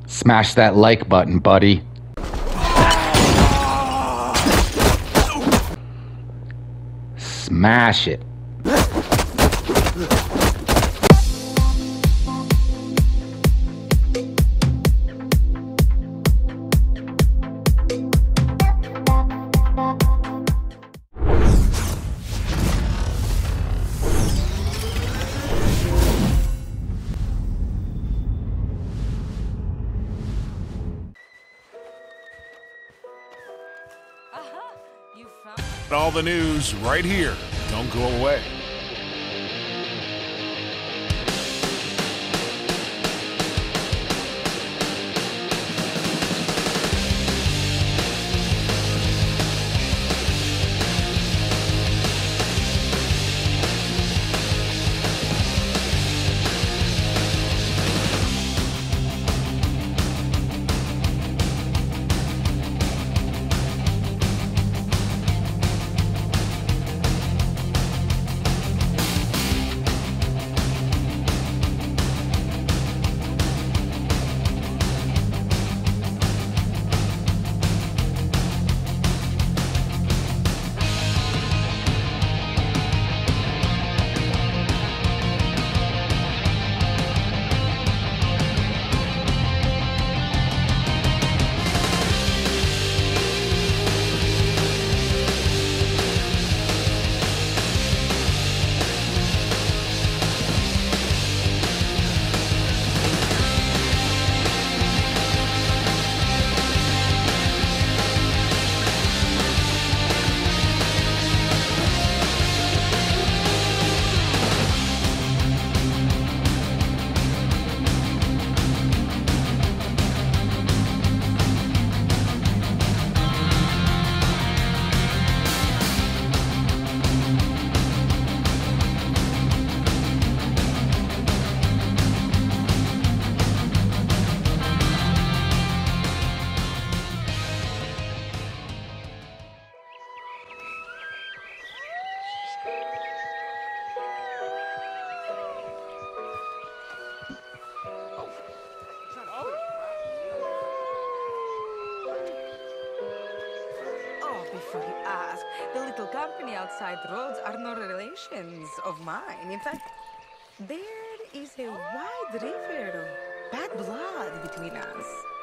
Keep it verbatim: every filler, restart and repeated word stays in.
Smash that like button, buddy. Smash it. All the news right here. Don't go away. Before you ask, the little company outside the roads are no relations of mine. In fact, there is a wide river of bad blood between us.